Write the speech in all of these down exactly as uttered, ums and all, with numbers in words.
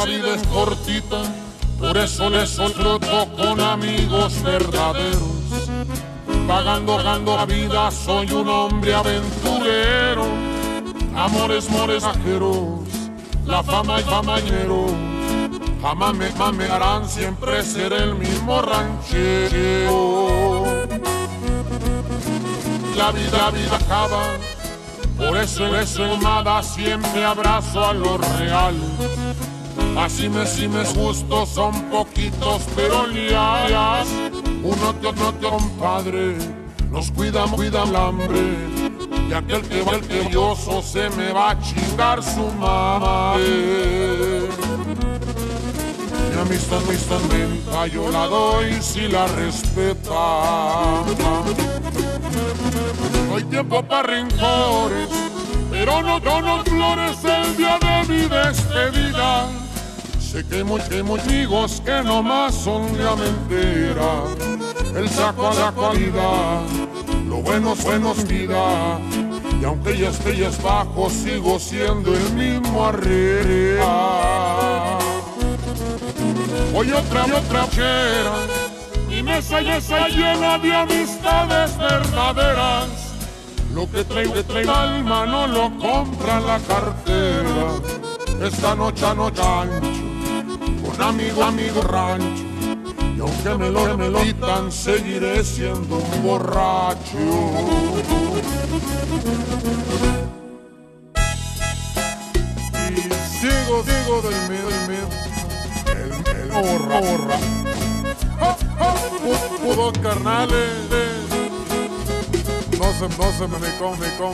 vida es cortita, por eso les disfruto con amigos verdaderos. Pagando, pagando la vida, soy un hombre aventurero. Amores, amores ajeros, la fama y famañero. Jamás me, jamás me harán siempre ser el mismo ranchero. La vida, la vida acaba, por eso, por eso amada, siempre abrazo a los reales. Así me, si me gusto, son poquitos, pero leales. Uno te, otro te, compadre, nos cuidan, cuidan el hambre. Y aquel que va, el que yo se me va a chingar su madre. Mi amistad, amistad menta, yo la doy si la respeta. No hay tiempo para rencores, pero no, no, no flores el día de mi despedida. Sé que hay muchos amigos que nomás son de mentira. El saco a la cualidad, lo bueno es bueno en vida. Y aunque ya esté ya es bajo, sigo siendo el mismo arriba. Hoy otra y otra chera, mi mesa ya está llena de amistades verdaderas. Lo que traigo, que traigo alma no lo compra la cartera. Esta noche, noche ancho, con amigo, amigo rancho. Y aunque me lo, me lo quitan, seguiré siendo un borracho. Y sigo, sigo del miedo, del miedo. El, el borra, borra. ¡Ja, ja! Pudos carnales. No se, no se me con, me con.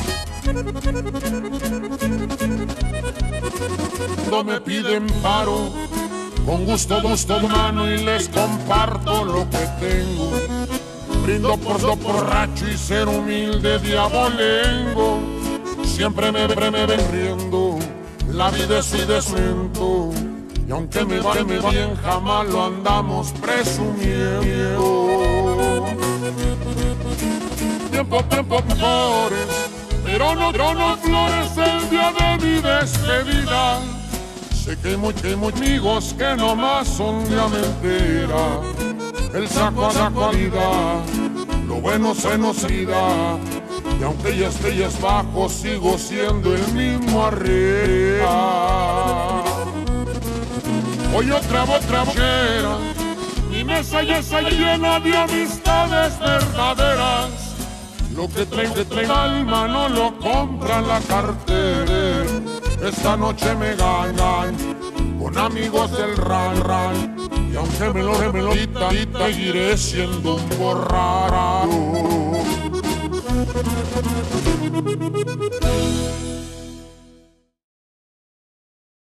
No me piden paro, con gusto, gusto humano y les comparto lo que tengo. Brindo por lo borracho y ser humilde de abolengo. Siempre me, me ven riendo, la vida es y desmento. Y aunque me va, me va bien, jamás lo andamos presumiendo. Tiempo, tiempo, mejores, pero no, no, no flores el día de mi despedida. Sé que hay muchos amigos que nomás son de mentira. El saco a la cualidad, lo bueno se nos vida. Y aunque ya esté ya es bajo, sigo siendo el mismo arriba. Hoy otra, otra bochera, mi mesa ya está llena de amistades verdaderas. Lo que traigo, que traigo alma no lo compra la cartera. Esta noche me ganan con amigos del ran ran. Y aunque me lo, me lo quita, quita, seguiré siendo un borracho.